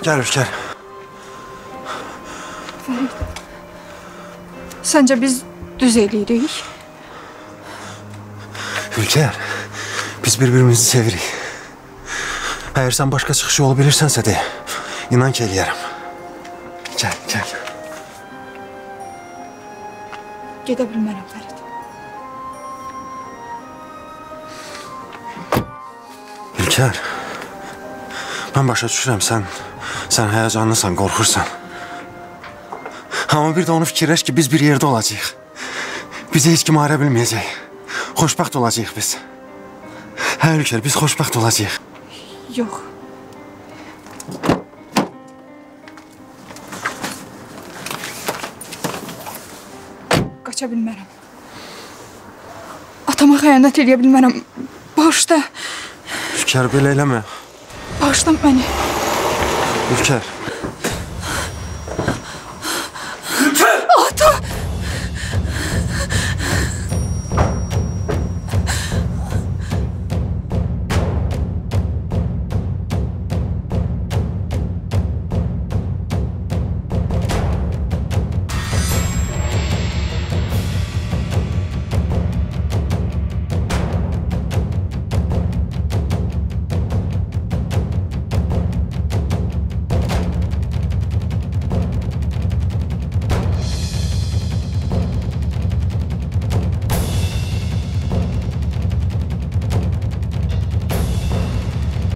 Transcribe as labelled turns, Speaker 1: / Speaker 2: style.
Speaker 1: Gəl Ülker.
Speaker 2: Səncə biz düz eləyirik?
Speaker 1: Ülker, biz bir-birimizi sevirik. Əgər sən başqa çıxış yolu bilirsənsə de, inan ki eləyərəm. Gəl, gəl.
Speaker 2: Gedə bilmərəm Fərid.
Speaker 1: Ülker, mən başa düşürəm, sən həyəcanlısan, qorxursan. Amma bir də onu fikirləş ki, biz bir yerdə olacağıq. Bizi heç kim ara bilməyəcək. Xoşbəxt olacağıq biz. Hə Ülker, biz xoşbəxt olacağıq.
Speaker 2: Yox. Qaça bilmərəm. Atama xəyanət eləyə bilmərəm. Bağışla.
Speaker 1: Ülker, belə eləmə.
Speaker 2: Bağışla məni.
Speaker 1: Ülker.